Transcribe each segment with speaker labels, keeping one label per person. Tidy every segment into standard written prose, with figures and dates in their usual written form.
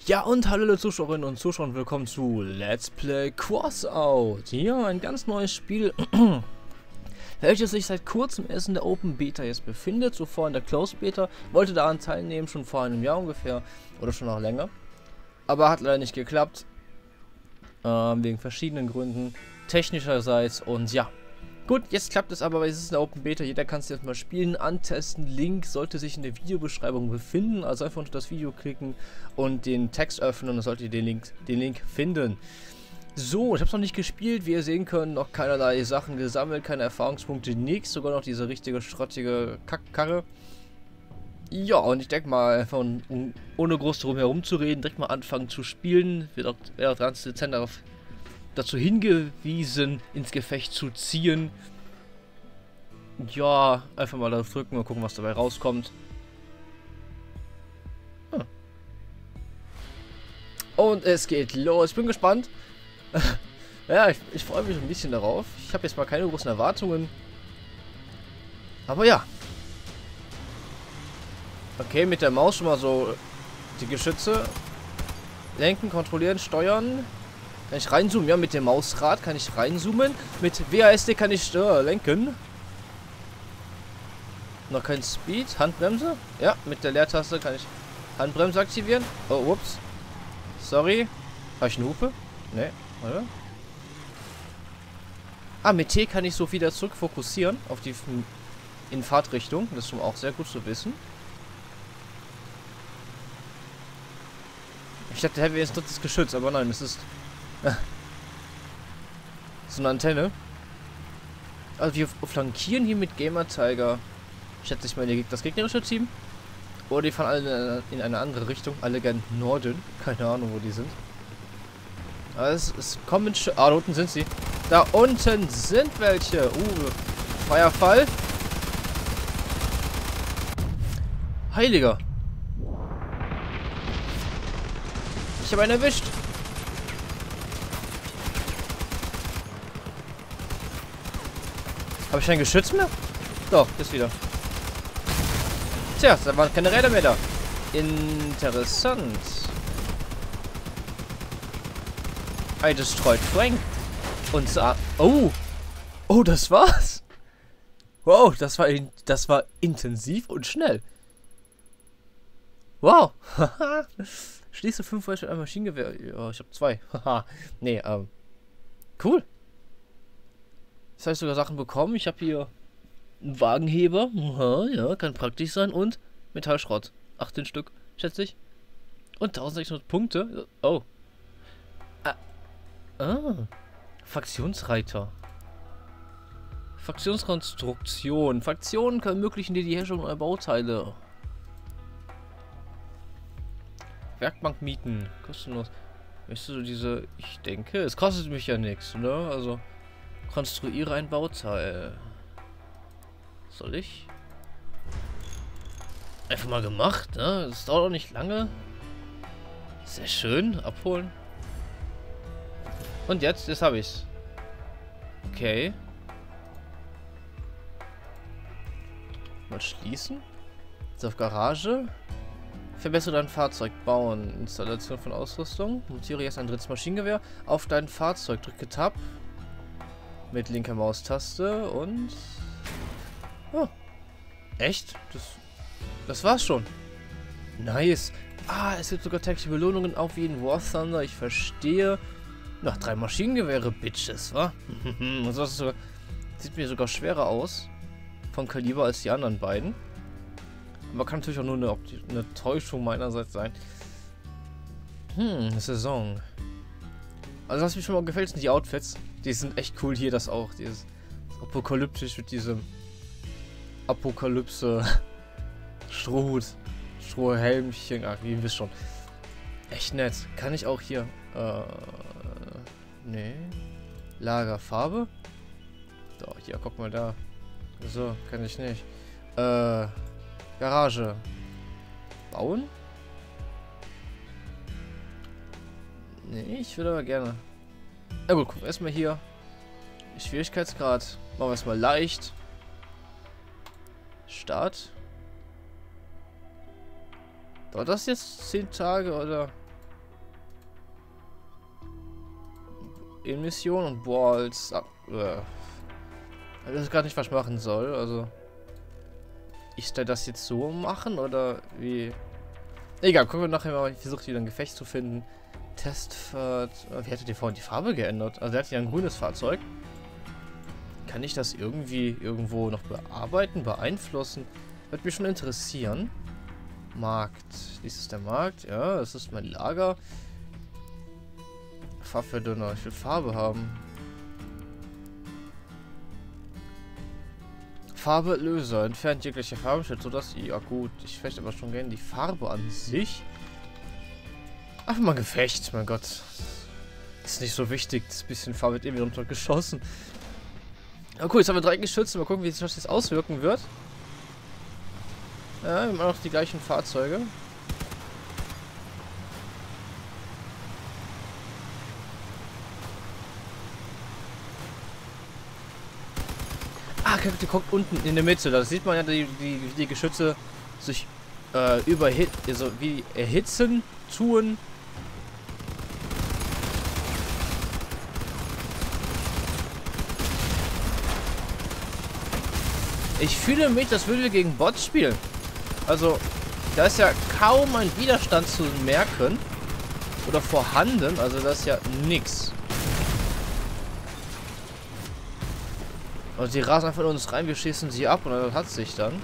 Speaker 1: Ja, und hallo liebe Zuschauerinnen und Zuschauer und willkommen zu Let's Play Crossout. Hier ein ganz neues Spiel, welches sich seit kurzem erst in der Open Beta jetzt befindet. Zuvor in der Closed Beta. Wollte daran teilnehmen, schon vor einem Jahr ungefähr. Oder schon noch länger. Aber hat leider nicht geklappt. Wegen verschiedenen Gründen. Technischerseits und ja. Gut, jetzt klappt es aber, weil es ist eine Open Beta. Jeder kann es jetzt mal spielen, antesten. Link sollte sich in der Videobeschreibung befinden. Also einfach unter das Video klicken und den Text öffnen und dann solltet ihr den Link finden. So, ich habe es noch nicht gespielt. Wie ihr sehen könnt, noch keinerlei Sachen gesammelt, keine Erfahrungspunkte, nichts. Sogar noch diese richtige schrottige Kackkarre. Ja, und ich denke mal, einfach ohne groß drum herum zu reden, direkt mal anfangen zu spielen. Wird auch ganz dezent dazu hingewiesen, ins Gefecht zu ziehen. Ja, einfach mal da drücken und gucken, was dabei rauskommt. Und es geht los. Ich bin gespannt. Ja, ich freue mich ein bisschen darauf. Ich habe jetzt mal keine großen Erwartungen. Aber ja. Okay, mit der Maus schon mal so die Geschütze lenken, kontrollieren, steuern. Kann ich reinzoomen? Ja, mit dem Mausrad kann ich reinzoomen. Mit WASD kann ich lenken. Noch kein Speed. Handbremse? Ja, mit der Leertaste kann ich Handbremse aktivieren. Oh, ups. Sorry. Habe ich eine Hupe? Ne, oder? Ah, mit T kann ich so wieder zurück fokussieren auf die in Fahrtrichtung. Das ist schon auch sehr gut zu wissen. Ich dachte, da hätten wir jetzt drittes Geschütz, aber nein, es ist so eine Antenne. Also wir flankieren hier mit Gamer Tiger. Schätze ich mal das gegnerische Team. Oder die fahren alle in eine andere Richtung. Alle gern Norden. Keine Ahnung, wo die sind. Aber es kommen... Ah, da unten sind sie. Da unten sind welche. Feuerfall. Heiliger. Ich habe einen erwischt. Habe ich kein Geschütz mehr? Doch, ist wieder. Tja, da waren keine Räder mehr da. Interessant. I destroyed Frank. Und sah... Oh! Oh, das war's! Wow, das war intensiv und schnell. Wow! Haha. Schließe 5 Feuerstellen ein Maschinengewehr. Ja, ich habe 2. Haha. Nee, cool. Jetzt habe ich sogar Sachen bekommen. Ich habe hier einen Wagenheber. Aha, ja, kann praktisch sein. Und Metallschrott. 18 Stück, schätze ich. Und 1600 Punkte. Oh. Fraktionsreiter. Fraktionskonstruktion. Fraktionen können ermöglichen dir die Herstellung neuer Bauteile. Werkbank mieten. Kostenlos. Möchtest du diese... Ich denke, es kostet mich ja nichts, ne? Also... Konstruiere ein Bauteil. Soll ich? Einfach mal gemacht, ne? Das dauert auch nicht lange. Sehr schön. Abholen. Und jetzt habe ich's. Okay. Mal schließen. Jetzt auf Garage. Verbessere dein Fahrzeug. Bauen. Installation von Ausrüstung. Montiere jetzt ein drittes Maschinengewehr auf dein Fahrzeug. Drücke Tab. Mit linker Maustaste und... Oh. Echt? Das war's schon. Nice. Ah, es gibt sogar tägliche Belohnungen auf jeden War Thunder. Ich verstehe. Noch 3 Maschinengewehre, Bitches, wa? Und das sogar, sieht mir sogar schwerer aus. Vom Kaliber als die anderen beiden. Aber kann natürlich auch nur eine Täuschung meinerseits sein. Saison. Also was mir schon mal gefällt, sind die Outfits. Die sind echt cool hier, das auch. Dieses apokalyptisch mit diesem Apokalypse Strohhelmchen. Ach, ihr wisst schon. Echt nett. Kann ich auch hier. Nee. Lagerfarbe. Doch, hier, guck mal da. So, kann ich nicht. Garage. Bauen? Nee, ich würde aber gerne. Na gut, gucken wir erstmal hier. Schwierigkeitsgrad. Machen wir erstmal leicht. Start. Dauert das jetzt 10 Tage oder? in Mission und Balls. Ich weiß gar nicht, was ich machen soll. Also. Ich soll das jetzt so machen oder wie? Egal, gucken wir nachher mal. Ich versuche wieder ein Gefecht zu finden. Testfahrt. Wie hätte die vorhin die Farbe geändert? Also, er hat ja ein grünes Fahrzeug. Kann ich das irgendwie irgendwo noch bearbeiten, beeinflussen? Würde mich schon interessieren. Markt. Dies ist der Markt. Ja, das ist mein Lager. Farbverdünner. Ich will Farbe haben. Farbe Löser. Entfernt jegliche Farbenschutz, sodass... Ja gut, ich möchte aber schon gerne die Farbe an sich. Einfach mal Gefecht, mein Gott. Ist nicht so wichtig. Das bisschen Farbe wird irgendwie runtergeschossen. Ja, cool, jetzt haben wir 3 Geschütze. Mal gucken, wie sich das jetzt auswirken wird. Ja, wir haben auch noch die gleichen Fahrzeuge. Ah, die kommt unten in der Mitte. Da sieht man ja, die Geschütze sich also wie erhitzen tun. Ich fühle mich, das würde gegen Bots spielen. Also, da ist ja kaum ein Widerstand zu merken. Oder vorhanden. Also, das ist ja nix. Und sie rasen einfach in uns rein, wir schießen sie ab und das hat sich dann.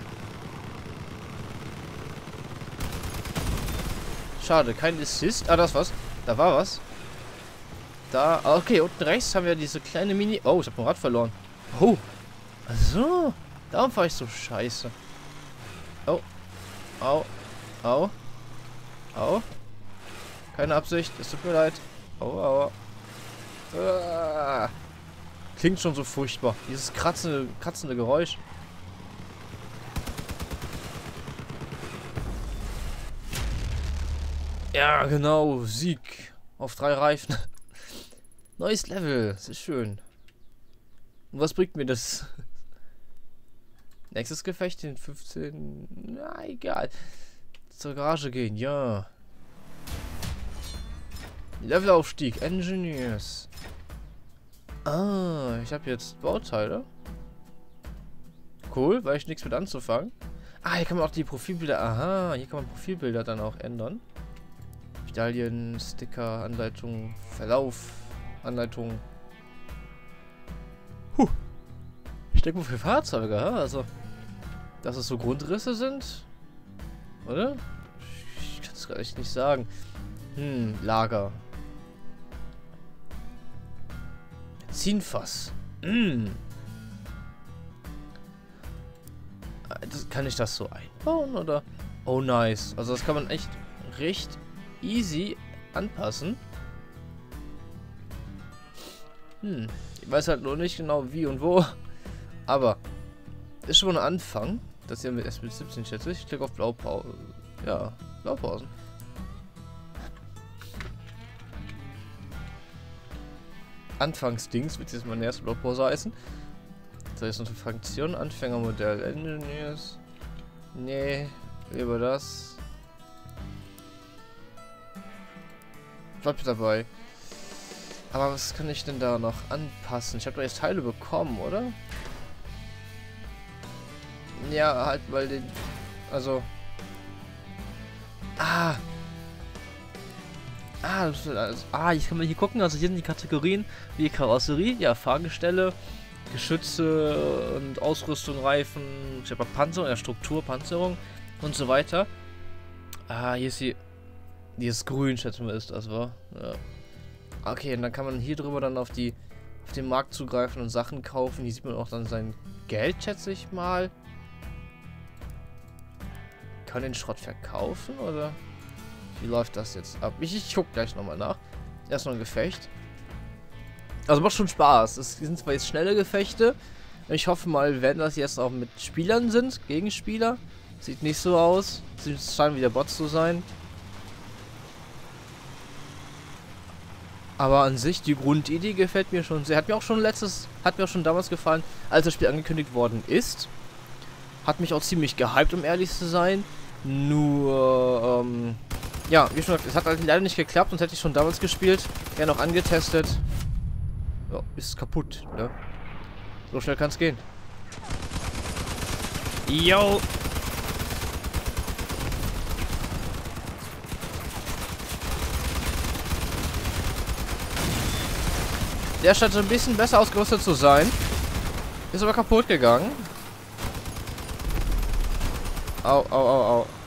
Speaker 1: Schade, kein Assist. Ah, das was. Da war was. Da. Okay, unten rechts haben wir diese kleine Mini. Oh, ich habe mein Rad verloren. Oh. Also. Darum fahre ich so scheiße. Oh. Au. Au. Au. Keine Absicht. Es tut mir leid. Au, au. Klingt schon so furchtbar. Dieses kratzende Geräusch. Ja, genau. Sieg. Auf 3 Reifen. Neues Level. Das ist schön. Und was bringt mir das? Nächstes Gefecht in 15... Na, egal. Zur Garage gehen, ja. Levelaufstieg. Engineers. Ah, ich habe jetzt Bauteile. Cool, weil ich nichts mit anzufangen. Ah, hier kann man auch die Profilbilder... Aha, hier kann man Profilbilder dann auch ändern. Medaillen, Sticker, Anleitung, Verlauf, Anleitung. Ich denke mal für Fahrzeuge, ja? Also, dass es so Grundrisse sind. Oder? Ich kann es gar nicht sagen. Lager. Benzinfass. Kann ich das so einbauen, oder? Oh, nice. Also das kann man echt recht easy anpassen. Ich weiß halt nur nicht genau wie und wo. Aber ist schon ein Anfang. Das hier mit erst mit 17 schätze ich. Ich klicke auf Blaupause. Ja, Blaupausen. Anfangsdings wird jetzt meine erste Blaupause heißen. So, jetzt noch eine Fraktion, Anfängermodell, Engineers. Nee, lieber das. Bleibt dabei. Aber was kann ich denn da noch anpassen? Ich habe doch jetzt Teile bekommen, oder? Ja, halt, weil den... Also... das ist alles. Jetzt kann man hier gucken. Also hier sind die Kategorien wie Karosserie, ja, Fahrgestelle, Geschütze und Ausrüstung, Reifen, ich habe Panzerung, Struktur, Panzerung und so weiter. Hier ist die ist grün, schätzen wir, ist das, war. Ja. Okay, und dann kann man hier drüber dann auf den Markt zugreifen und Sachen kaufen. Hier sieht man auch dann sein Geld, schätze ich mal. Kann den Schrott verkaufen, oder? Wie läuft das jetzt ab? Ich guck gleich nochmal nach. Erstmal ein Gefecht. Also macht schon Spaß. Es sind zwar jetzt schnelle Gefechte. Ich hoffe mal, wenn das jetzt auch mit Spielern sind, Gegenspieler. Sieht nicht so aus. Sie scheinen wieder Bots zu sein. Aber an sich, die Grundidee gefällt mir schon sehr. Hat mir auch schon damals gefallen, als das Spiel angekündigt worden ist. Hat mich auch ziemlich gehypt, um ehrlich zu sein. Nur, ja, wie schon gesagt, es hat halt leider nicht geklappt, sonst hätte ich schon damals gespielt. Gerne auch angetestet. ja, ist kaputt, ne? So schnell kann's gehen. Yo! Der scheint so ein bisschen besser ausgerüstet zu sein. Ist aber kaputt gegangen. Au, au, au, au.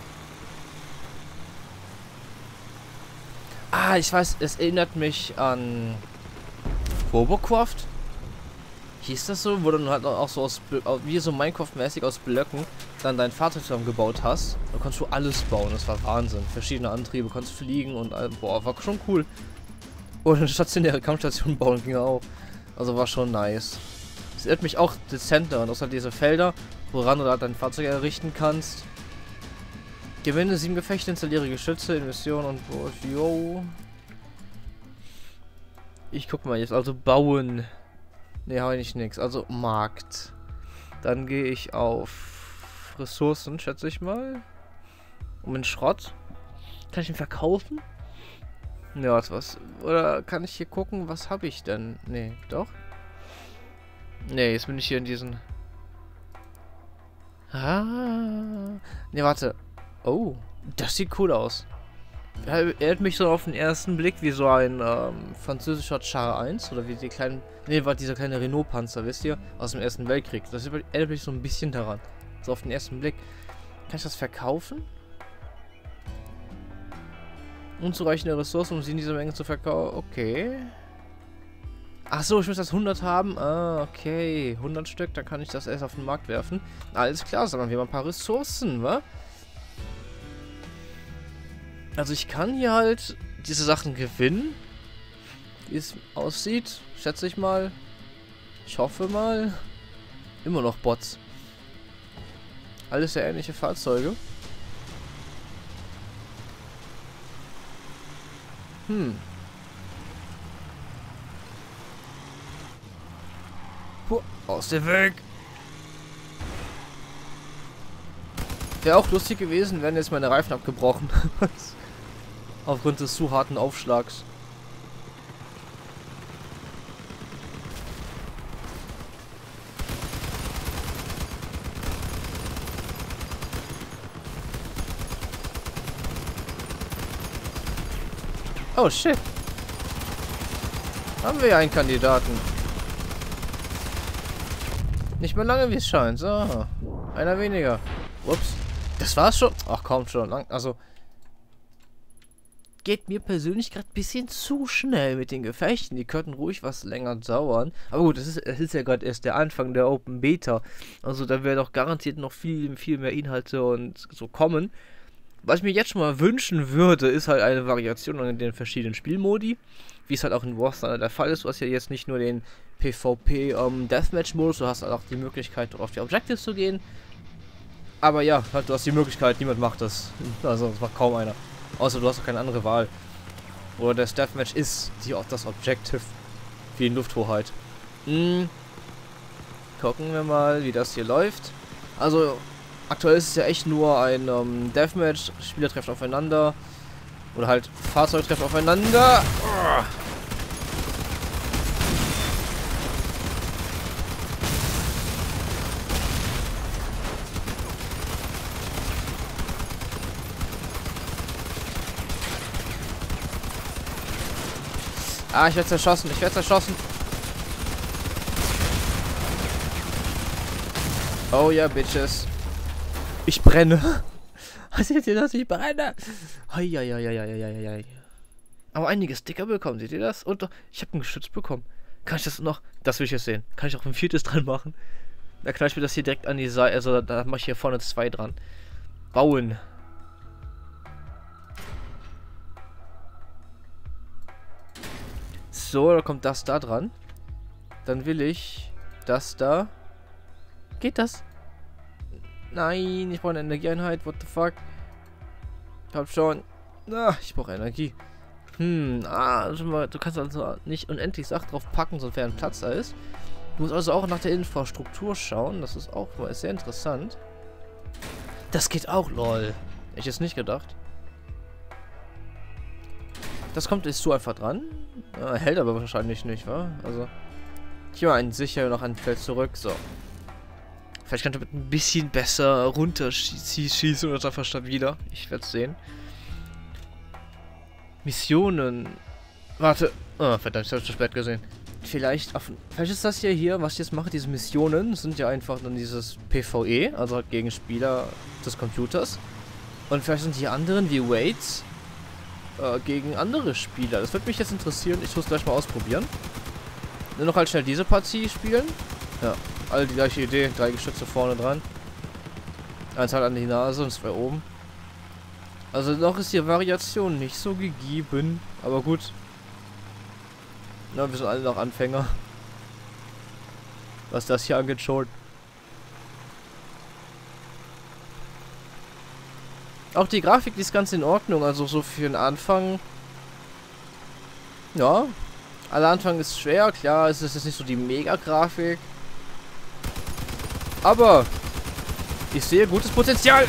Speaker 1: Ah, ich weiß, es erinnert mich an Robocraft. Hieß das so? Wo du dann halt auch so aus, wie so Minecraft-mäßig aus Blöcken dann dein Fahrzeug zusammengebaut hast. Da konntest du alles bauen. Das war Wahnsinn. Verschiedene Antriebe, konntest fliegen und boah, war schon cool. Und eine stationäre Kampfstation bauen ging auch. Also war schon nice. Es erinnert mich auch dezent daran. Außer diese Felder, woran du halt dein Fahrzeug errichten kannst. Gewinne 7 Gefechte, installiere Geschütze in Missionen und yo. Ich guck mal jetzt. Also bauen. Ne, habe ich nichts. Also Markt. Dann gehe ich auf Ressourcen, schätze ich mal. Um den Schrott. Kann ich ihn verkaufen? Ja, was? Oder kann ich hier gucken, was habe ich denn? Nee, doch. Nee, jetzt bin ich hier in diesen... Ah. Ne, warte. Oh, das sieht cool aus. Erinnert mich so auf den ersten Blick wie so ein französischer Char 1 oder wie die kleinen... Ne, war dieser kleine Renault-Panzer, wisst ihr? Aus dem Ersten Weltkrieg. Das erinnert mich so ein bisschen daran. So auf den ersten Blick. Kann ich das verkaufen? Unzureichende Ressourcen, um sie in dieser Menge zu verkaufen. Okay. Ach so, ich muss das 100 haben. Ah, okay. 100 Stück, dann kann ich das erst auf den Markt werfen. Alles klar, sammeln wir mal ein paar Ressourcen, wa? Also ich kann hier halt diese Sachen gewinnen. Wie es aussieht, schätze ich mal. Ich hoffe mal. Immer noch Bots. Alles sehr ähnliche Fahrzeuge. Puh, aus dem Weg. Wäre auch lustig gewesen, wären jetzt meine Reifen abgebrochen. Aufgrund des zu harten Aufschlags. Oh shit. Haben wir ja einen Kandidaten. Nicht mehr lange, wie es scheint. So. Einer weniger. Ups. Das war's schon. Ach komm schon. Also. Geht mir persönlich gerade ein bisschen zu schnell mit den Gefechten. Die könnten ruhig was länger dauern. Aber gut, es ist ja gerade erst der Anfang der Open Beta. Also da wird doch garantiert noch viel mehr Inhalte und so kommen. Was ich mir jetzt schon mal wünschen würde, ist halt eine Variation an den verschiedenen Spielmodi. Wie es halt auch in War Thunder der Fall ist. Du hast ja jetzt nicht nur den PvP Deathmatch-Modus, du hast halt auch die Möglichkeit, auf die Objectives zu gehen. Aber ja, halt, du hast die Möglichkeit, niemand macht das. Also, das macht kaum einer. Außer du hast auch keine andere Wahl. Oder das Deathmatch ist das Objective wie in Lufthoheit. Gucken wir mal, wie das hier läuft. Also, aktuell ist es ja echt nur ein Deathmatch. Spieler treffen aufeinander. Oder halt Fahrzeuge treffen aufeinander. Ah, ich werde zerschossen. Oh ja, Bitches. Ich brenne. Seht ihr das? Ich brenne. Heieieiei. Aber einige Sticker bekommen, seht ihr das? Und ich habe ein Geschütz bekommen. Kann ich das noch? Das will ich jetzt sehen. Kann ich auch ein viertes dran machen? Da knall ich mir das hier direkt an die Seite. Also da mache ich hier vorne 2 dran. Bauen. So, da kommt das da dran. Dann will ich das da. Geht das? Nein, ich brauche eine Energieeinheit. What the fuck? Ich hab schon. Ich brauche Energie. Du kannst also nicht unendlich Sachen drauf packen, sofern Platz da ist. Du musst also auch nach der Infrastruktur schauen. Das ist auch mal sehr interessant. Das geht auch, lol. Hätte ich jetzt nicht gedacht. Das kommt jetzt so einfach dran. Hält aber wahrscheinlich nicht, wa? Also, Hier einen sicher, noch ein Feld zurück. So. Vielleicht kann ich damit ein bisschen besser runterschießen oder einfach stabiler. Ich werde es sehen. Missionen. Warte. Oh, verdammt, ich habe es zu spät gesehen. Vielleicht ist das hier, was ich jetzt mache, diese Missionen, sind ja einfach dann dieses PvE, also halt gegen Spieler des Computers. Und vielleicht sind die anderen wie Waits gegen andere Spieler. Das würde mich jetzt interessieren. Ich muss gleich mal ausprobieren. Nur noch halt schnell diese Partie spielen. Ja, alle die gleiche Idee. 3 Geschütze vorne dran. Eins halt an die Nase und 2 oben. Also noch ist die Variation nicht so gegeben. Aber gut. Na, wir sind alle noch Anfänger. Was das hier angeht schon. Auch die Grafik, die ist ganz in Ordnung. Also so für den Anfang. Ja. Aller Anfang ist schwer. Klar, es ist jetzt nicht so die Mega-Grafik. Aber ich sehe gutes Potenzial.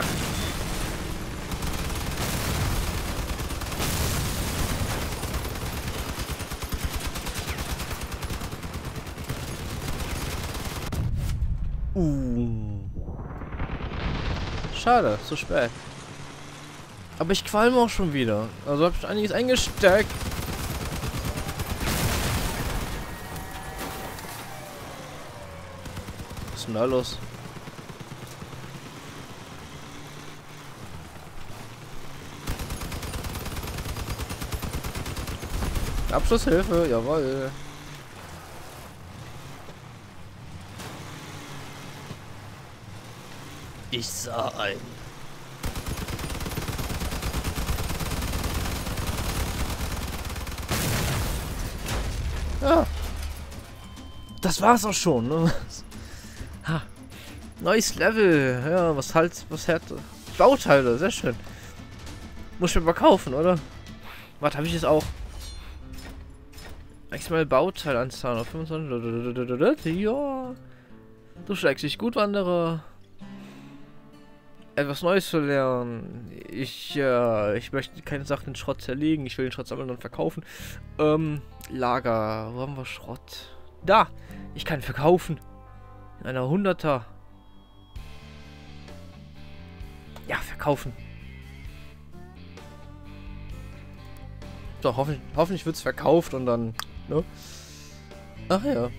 Speaker 1: Schade, zu spät. Aber ich qualme auch schon wieder. Also habe ich einiges eingesteckt. Was ist denn da los? Abschlusshilfe, jawohl. Ich sah ein. Ja. Das war's auch schon, ne? Ha. Neues Level. Ja, was hätte. Bauteile, sehr schön. Muss ich mir mal kaufen, oder? Was habe ich jetzt auch? Maximal Bauteilanzahl auf 25. Ja. Du schlägst dich gut, Wanderer. Etwas Neues zu lernen. Ich möchte keine Sachen in Schrott zerlegen. Ich will den Schrott sammeln und verkaufen. Lager. Wo haben wir Schrott? Da! Ich kann verkaufen. In einer 100er. Ja, verkaufen. So, hoffentlich wird es verkauft und dann, ne? Ach ja.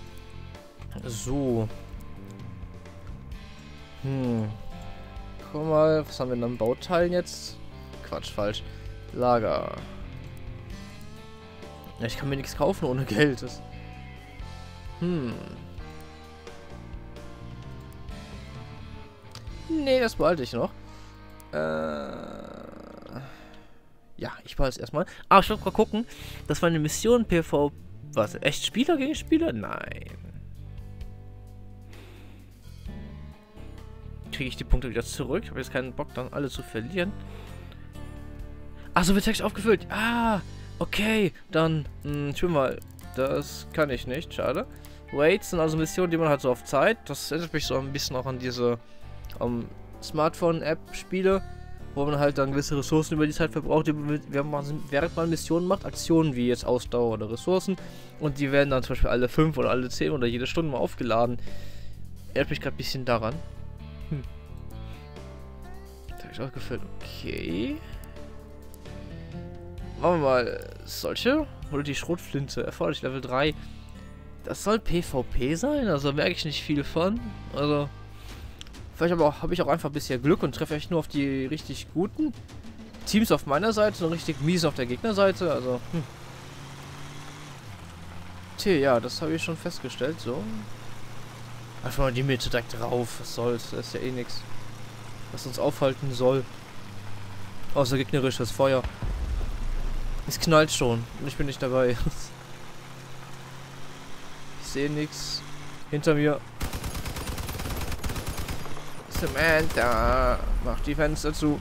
Speaker 1: So. Guck mal, was haben wir denn an Bauteilen jetzt? Quatsch, falsch. Lager. Ja, ich kann mir nichts kaufen ohne Geld. Das Nee, das behalte ich noch. Ja, ich behalte es erstmal. Aber ich wollte mal gucken. Das war eine Mission PV. Was? Echt Spieler gegen Spieler? Nein. Kriege ich die Punkte wieder zurück? Ich habe jetzt keinen Bock, dann alle zu verlieren. Achso, wird Text aufgefüllt. Ah, okay. Dann, ich will mal. Das kann ich nicht, schade. Waits sind also Missionen, die man halt so auf Zeit. Das erinnert mich so ein bisschen auch an diese Smartphone-App-Spiele, wo man halt dann gewisse Ressourcen über die Zeit verbraucht, während man Missionen macht. Aktionen wie jetzt Ausdauer oder Ressourcen. Und die werden dann zum Beispiel alle 5 oder alle 10 oder jede Stunde mal aufgeladen. Erinnert mich gerade ein bisschen daran. Das habe ich auch gefüllt. Okay. Machen wir mal solche. Oder die Schrotflinte. Erforderlich Level 3. Das soll PvP sein? Also merke ich nicht viel von. Also. Vielleicht aber habe ich auch einfach bisher Glück und treffe echt nur auf die richtig guten Teams auf meiner Seite und richtig mies auf der Gegnerseite. Also. Tja, ja, das habe ich schon festgestellt. So. Einfach mal die Mitte direkt drauf. Was soll's? Das ist ja eh nichts, was uns aufhalten soll. Außer gegnerisches Feuer. Es knallt schon. Und ich bin nicht dabei. Ich sehe nichts. Hinter mir. Samantha. Mach die Fenster zu.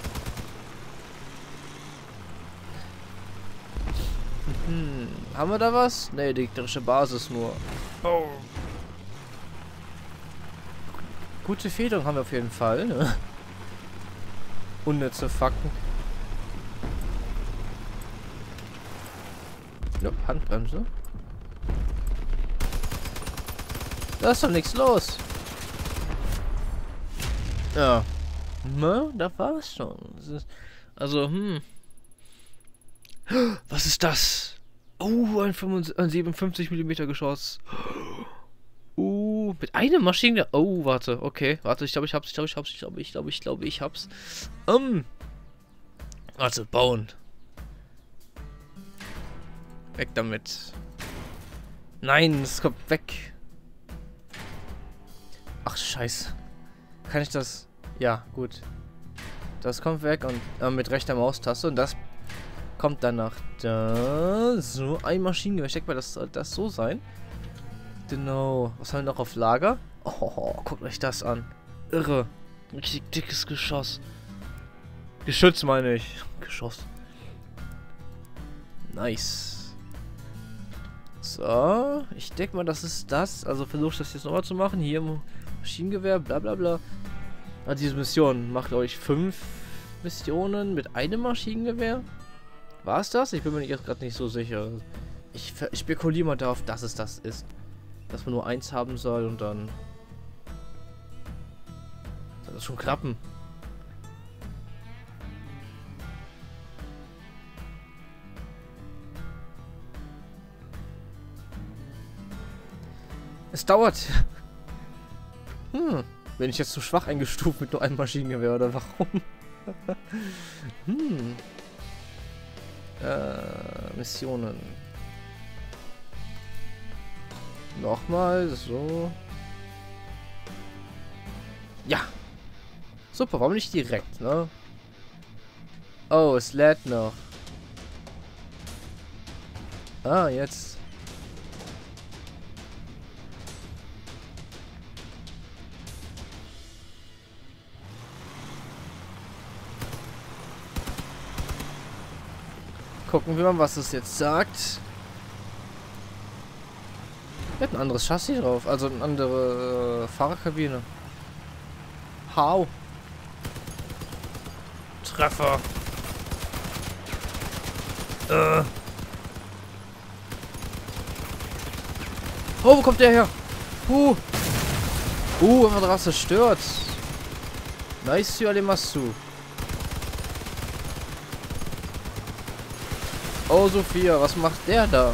Speaker 1: Haben wir da was? Ne, die gegnerische Basis nur. Oh. Gute Federung haben wir auf jeden Fall. Ne? Unnütze Fakten. Ja, Handbremse. Da ist doch nichts los. Ja. Ne, da war's schon. Das ist, also, Was ist das? Oh, ein 57 mm Geschoss. Mit einem Maschine. Oh, warte, okay. Warte, ich glaube, ich hab's. Ich hab's. Warte, bauen. Weg damit. Nein, es kommt weg. Ach, scheiße. Kann ich das... Ja, gut. Das kommt weg und mit rechter Maustaste und das kommt danach da. So, ein Maschinengewehr. Ich denke mal, das soll das so sein. Genau. Was haben wir noch auf Lager? Oh, guckt euch das an. Irre. Richtig dickes Geschoss. Geschütz meine ich. Geschoss. Nice. So. Ich denke mal, das ist das. Also versuche ich das jetzt nochmal zu machen. Hier Maschinengewehr, bla bla bla. Also diese Mission macht euch 5 Missionen mit einem Maschinengewehr. War es das? Ich bin mir jetzt gerade nicht so sicher. Ich spekuliere mal darauf, dass es das ist. Dass man nur eins haben soll und dann... Soll das schon klappen? Es dauert. Bin ich jetzt zu schwach eingestuft mit nur einem Maschinengewehr oder warum? Missionen. Nochmal, so. Ja. Super, warum nicht direkt, ne? Oh, es lädt noch. Ah, jetzt. Gucken wir mal, was es jetzt sagt. Er hat ein anderes Chassis drauf, also eine andere Fahrerkabine. Hau. Treffer. Oh, wo kommt der her? Einfach drauf zerstört. Nice, Alemasu. Oh, Sophia, was macht der da?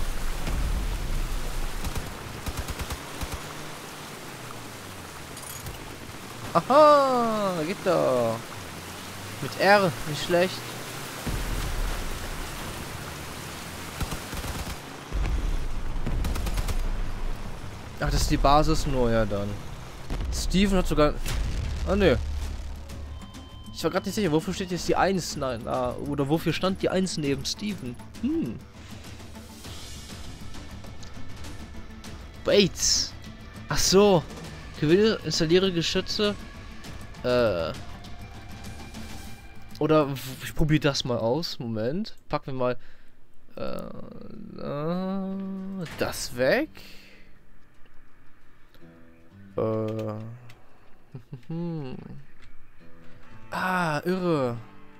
Speaker 1: Aha, geht da. Mit R, nicht schlecht. Ach, das ist die Basis nur, ja dann. Steven hat sogar... Ah, nö. Ich war gerade nicht sicher, wofür steht jetzt die 1? Nein, oder wofür stand die 1 neben Steven? Bates. Ach so. Gewinne, installiere Geschütze. Oder ich probiere das mal aus. Moment. Packen wir mal das weg. Ah, irre.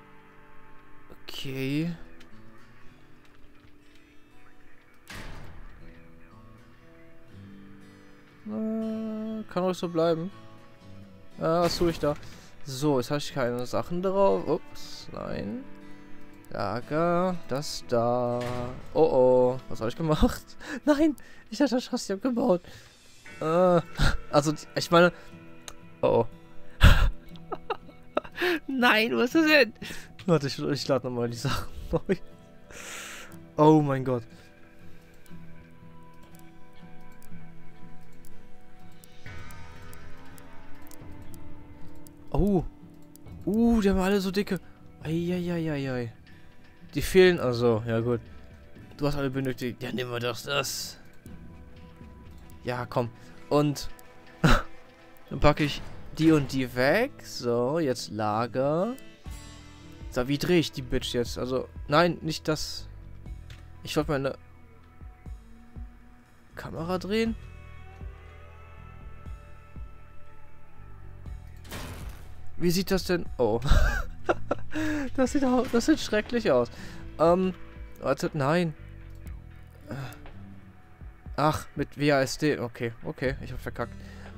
Speaker 1: Okay. Kann ruhig so bleiben. Was tue ich da? So, jetzt habe ich keine Sachen drauf. Ups, nein. Lager, das da. Oh oh, was habe ich gemacht? Nein, ich hatte das Chassis abgebaut. Also, ich meine... Oh. Nein, was ist das denn? Warte, ich lade nochmal die Sachen neu. Oh mein Gott. Oh. Die haben alle so dicke. Eieieiei. Die fehlen also. Ja gut. Du hast alle benötigt. Ja, nehmen wir doch das. Ja, komm. Und dann packe ich die und die weg. So, jetzt Lager. So, wie drehe ich die Bitch jetzt? Also, nein, nicht das. Ich wollte meine Kamera drehen. Wie sieht das denn? Oh. Das sieht schrecklich aus. Warte, nein. Ach, mit WASD. Okay, okay, ich hab verkackt.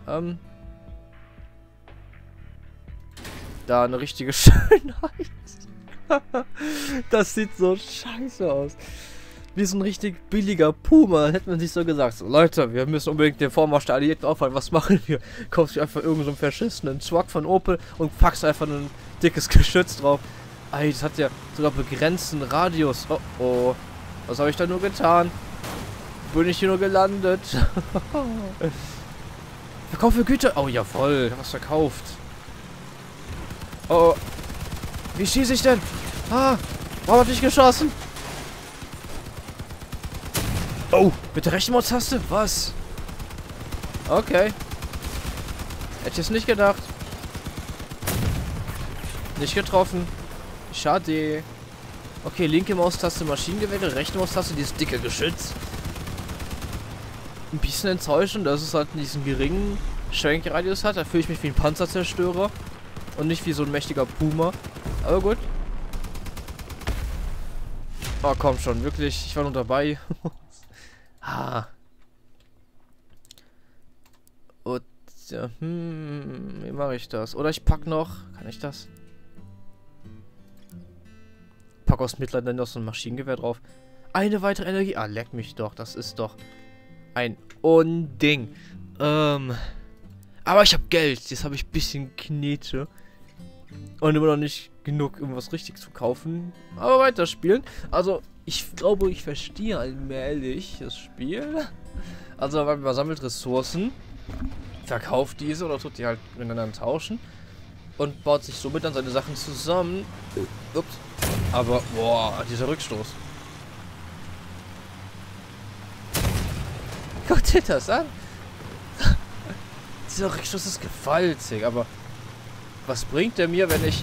Speaker 1: Da eine richtige Schönheit. Das sieht so scheiße aus. Wie so ein richtig billiger Puma, hätte man sich so gesagt. So, Leute, wir müssen unbedingt den Vormarsch der Alliierten aufhalten. Was machen wir? Kaufst du einfach irgendeinen so verschissenen Truck von Opel und packst einfach ein dickes Geschütz drauf. Ey, das hat ja sogar begrenzten Radius. Oh, oh. Was habe ich da nur getan? Bin ich hier nur gelandet? Verkaufe Güter. Oh, jawohl. Was verkauft. Oh, oh. Wie schieße ich denn? Ah, warum hat dich geschossen? Oh, mit der rechten Maustaste? Was? Okay. Hätte ich es nicht gedacht. Nicht getroffen. Schade. Okay, linke Maustaste Maschinengewehre, rechte Maustaste dieses dicke Geschütz. Ein bisschen enttäuschend, dass es halt diesen geringen Schwenkradius hat. Da fühle ich mich wie ein Panzerzerstörer. Und nicht wie so ein mächtiger Puma. Aber gut. Oh, komm schon, wirklich. Ich war nur dabei. Und, ja, wie mache ich das? Oder ich pack noch. Kann ich das? Pack aus Mitleid dann noch so ein Maschinengewehr drauf. Eine weitere Energie. Ah, leck mich doch. Das ist doch ein Unding. Aber ich habe Geld. Jetzt habe ich ein bisschen Knete. Und immer noch nicht genug, irgendwas richtig zu kaufen. Aber weiterspielen. Also, ich glaube, ich verstehe allmählich das Spiel. Also, man sammelt Ressourcen, verkauft diese oder tut die halt miteinander tauschen. Und baut sich somit dann seine Sachen zusammen. Ups. Aber, boah, dieser Rückstoß. Guckt dir das an. Dieser Rückstoß ist gewaltig, aber was bringt der mir, wenn ich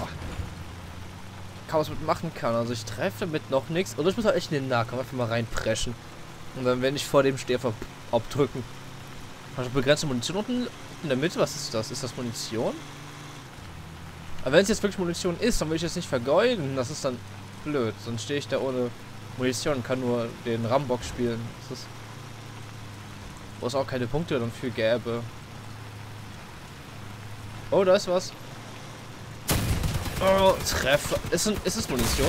Speaker 1: kaum was mitmachen kann? Also ich treffe damit noch nichts. Oder ich muss halt echt in den Nahkampf einfach mal reinpreschen. Und dann, wenn ich vor dem stehe, abdrücken. Hast du begrenzte Munition unten in der Mitte? Was ist das? Ist das Munition? Aber wenn es jetzt wirklich Munition ist, dann will ich es nicht vergeuden. Das ist dann blöd. Sonst stehe ich da ohne Munition und kann nur den Rambock spielen. Das ist, wo es auch keine Punkte dann für gäbe. Oh, da ist was. Oh, Treffer. Ist es Munition?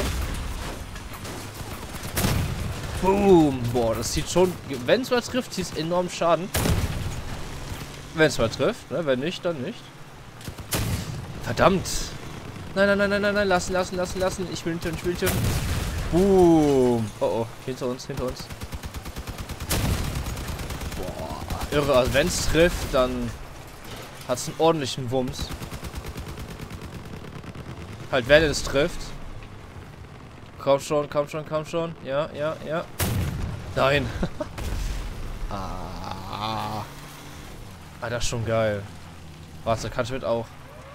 Speaker 1: Boom. Boah, das sieht schon... Wenn es mal trifft, zieht es enorm Schaden. Wenn es mal trifft, ne? Wenn nicht, dann nicht. Verdammt. Nein, nein, nein, nein, nein, nein. Lassen. Ich will ihn töten. Boom. Oh, oh. Hinter uns. Boah. Irre. Also, wenn es trifft, dann hat es einen ordentlichen Wumms. Halt, wenn es trifft. Komm schon. Ja. Nein. Ah, das ist schon geil. Warte, kann ich mit auch.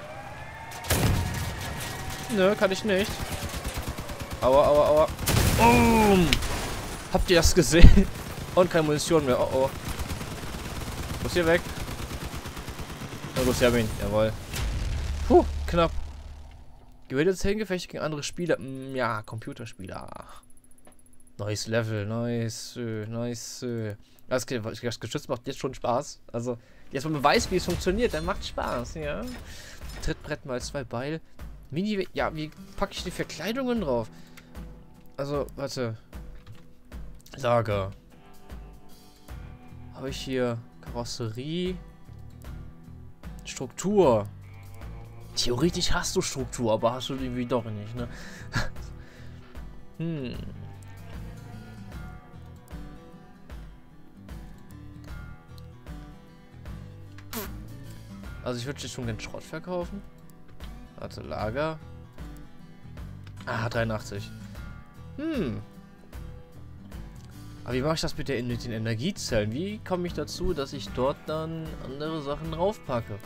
Speaker 1: Nö, kann ich nicht. Aua. Boom. Habt ihr das gesehen? Und keine Munition mehr. Oh, oh. Muss hier weg. Na gut, ja, jawohl. Puh, knapp. Gewinnt 10 Gefechte gegen andere Spieler. Ja, Computerspieler. Neues Level, nice. Das Geschütz macht jetzt schon Spaß. Also, jetzt, wenn man weiß, wie es funktioniert, dann macht Spaß, ja. Trittbrett mal 2 Beil. Mini, ja, wie packe ich die Verkleidungen drauf? Also, warte. Lager. Habe ich hier Karosserie. Struktur. Theoretisch hast du Struktur, aber hast du irgendwie doch nicht, ne? Also ich würde jetzt schon den Schrott verkaufen. Warte, Lager. Ah, 83. Aber wie mache ich das mit den Energiezellen? Wie komme ich dazu, dass ich dort dann andere Sachen draufpacke?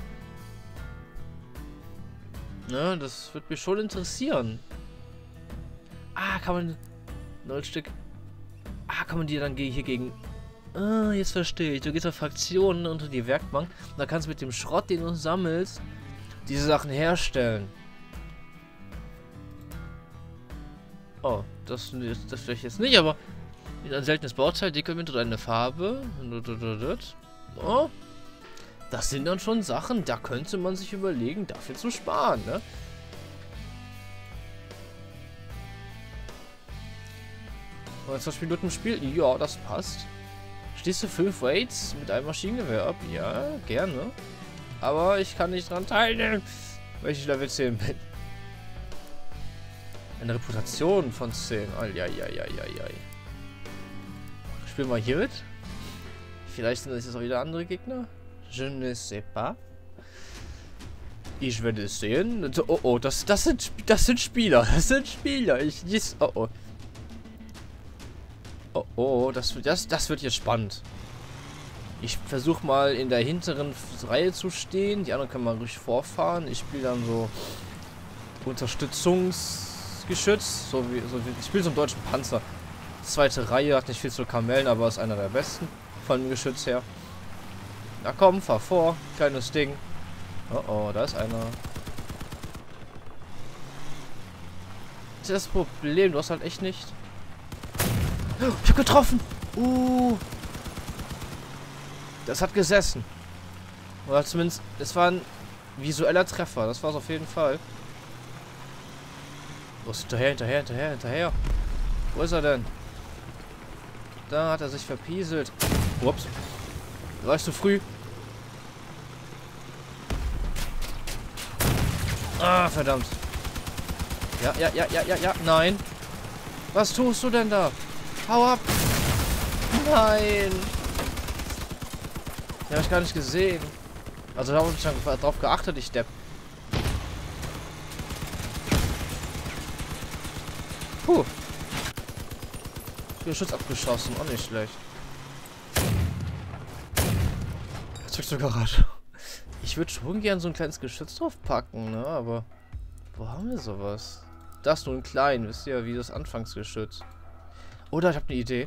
Speaker 1: Ne, das wird mich schon interessieren. Ah, kann man... 0 Stück... Ah, kann man die dann hier gegen... Ah, jetzt verstehe ich. Du gehst auf Fraktionen unter die Werkbank. Und da kannst du mit dem Schrott, den du sammelst, diese Sachen herstellen. Oh, das vielleicht jetzt nicht, aber... Ein seltenes Bauteil, Dekoment oder eine Farbe. Oh. Das sind dann schon Sachen, da könnte man sich überlegen, dafür zu sparen, ne? 20 Minuten im Spiel? Ja, das passt. Schließe 5 Raids mit einem Maschinengewehr ab? Ja, gerne. Aber ich kann nicht dran teilnehmen, weil ich Level 10 bin. Eine Reputation von 10. Eieieiei. Spielen wir hier mit. Vielleicht sind das jetzt auch wieder andere Gegner. Je ne sais pas. Ich werde es sehen. Oh oh, das sind Spieler. Das sind Spieler. Oh oh. Oh oh, das wird jetzt spannend. Ich versuche mal in der hinteren Reihe zu stehen. Die anderen können mal ruhig vorfahren. Ich spiele dann so Unterstützungsgeschütz. Ich spiele so einen deutschen Panzer. Zweite Reihe, hat nicht viel zu Kamellen, aber ist einer der besten von dem Geschütz her. Na komm, fahr vor. Kleines Ding. Oh oh, da ist einer. Das ist das Problem, du hast halt echt nicht... Ich hab getroffen! Das hat gesessen. Oder zumindest, es war ein visueller Treffer. Das war es auf jeden Fall. Los, hinterher. Wo ist er denn? Da hat er sich verpieselt. Ups. War ich zu früh? Ah, verdammt. Ja. Nein. Was tust du denn da? Hau ab. Nein. Den habe ich gar nicht gesehen. Also da habe ich schon drauf geachtet, ich Depp. Puh. Geschütz abgeschossen, auch nicht schlecht. Jetzt drückst du Garage. Ich würde schon gern so ein kleines Geschütz drauf packen, ne? Aber wo haben wir sowas? Das nur ein klein, wisst ihr, wie das Anfangsgeschütz. Oder ich habe eine Idee.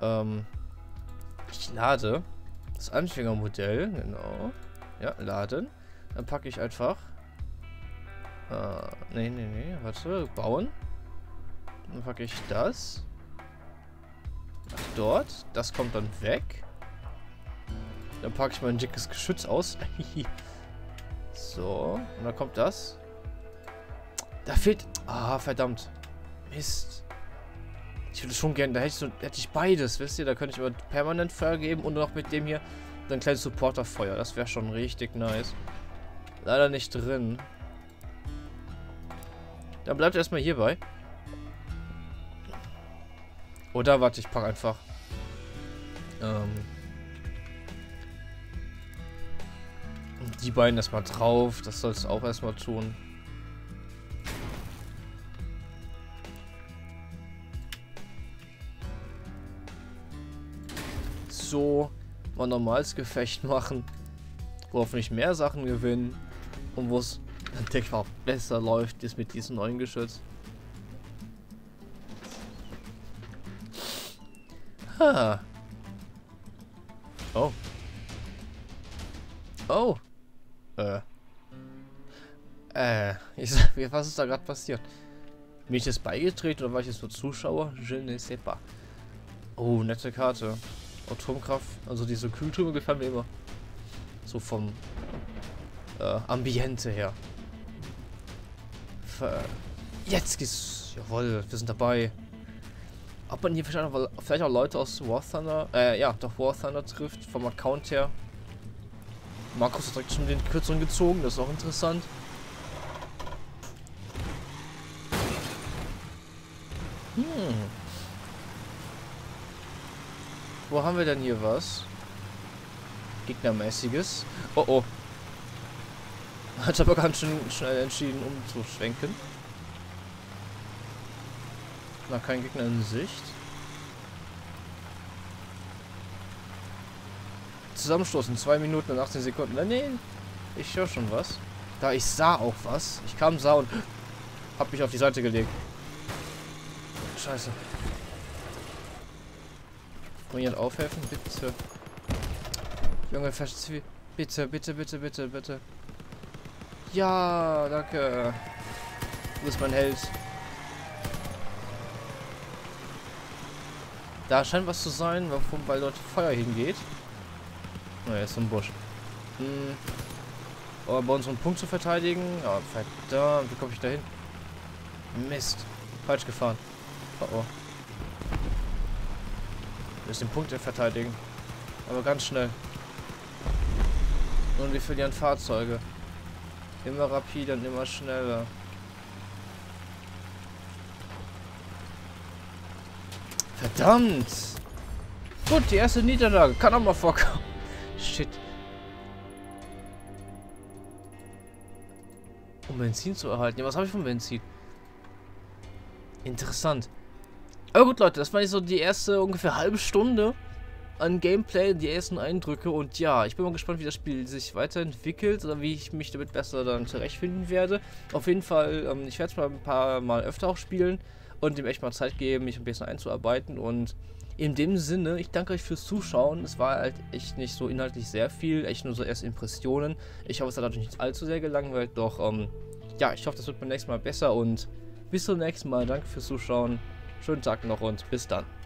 Speaker 1: Ich lade das Anfängermodell, genau. Ja, laden. Dann packe ich einfach. Nee, warte, bauen. Dann packe ich das. Dort. Das kommt dann weg. Dann packe ich mein dickes Geschütz aus. So. Und dann kommt das. Da fehlt... Ah, verdammt. Mist. Ich würde schon gerne... Da hätte ich beides, wisst ihr? Da könnte ich immer permanent Feuer geben und noch mit dem hier dann ein kleines Supporterfeuer. Das wäre schon richtig nice. Leider nicht drin. Dann bleibt erstmal hierbei. Oder warte, ich packe einfach. Die beiden erstmal drauf. Das sollst du auch erstmal tun. So. Mal ein normales Gefecht machen. Wo hoffentlich mehr Sachen gewinnen. Und wo es denke ich auch besser läuft, ist mit diesem neuen Geschütz. Ha. Oh. Oh. Was ist da gerade passiert? Bin ich jetzt beigetreten oder war ich jetzt nur Zuschauer? Je ne sais pas. Oh, nette Karte. Atomkraft, also diese Kühltürme gefallen mir immer. So vom Ambiente her. Jetzt geht's. Jawohl, wir sind dabei. Ob man hier vielleicht auch Leute aus War Thunder, ja, doch War Thunder trifft, vom Account her. Markus hat direkt schon den kürzeren gezogen, das ist auch interessant. Wo haben wir denn hier was? Gegnermäßiges. Oh oh. Hat aber ganz schön schnell entschieden umzuschwenken. Na, kein Gegner in Sicht. Zusammenstoßen, 2 Minuten und 18 Sekunden. Nee, ich höre schon was. Da, ich sah auch was. Ich sah und hab mich auf die Seite gelegt. Scheiße. Kann jemand aufhelfen? Bitte. Junge, bitte. Ja, danke. Du bist mein Held. Da scheint was zu sein, weil dort Feuer hingeht. Naja, ist so ein Busch. Aber bei uns einen Punkt zu verteidigen. Ja, verdammt, wie komme ich da hin? Mist. Falsch gefahren. Oh oh. Wir müssen den Punkt verteidigen. Aber ganz schnell. Und wir verlieren Fahrzeuge. Immer rapider und immer schneller. Verdammt! Gut, die erste Niederlage. Kann auch mal vorkommen. Shit. Um Benzin zu erhalten. Ja, was habe ich von Benzin? Interessant. Aber gut, Leute, das war jetzt so die erste ungefähr halbe Stunde an Gameplay, die ersten Eindrücke. Und ja, ich bin mal gespannt, wie das Spiel sich weiterentwickelt oder wie ich mich damit besser dann zurechtfinden werde. Auf jeden Fall, ich werde es mal ein paar Mal öfter auch spielen und dem echt mal Zeit geben, mich ein bisschen einzuarbeiten. Und in dem Sinne, ich danke euch fürs Zuschauen. Es war halt echt nicht so inhaltlich sehr viel, echt nur so erst Impressionen. Ich hoffe, es hat natürlich nicht allzu sehr gelangweilt, doch ja, ich hoffe, das wird beim nächsten Mal besser und bis zum nächsten Mal. Danke fürs Zuschauen. Schönen Tag noch und bis dann.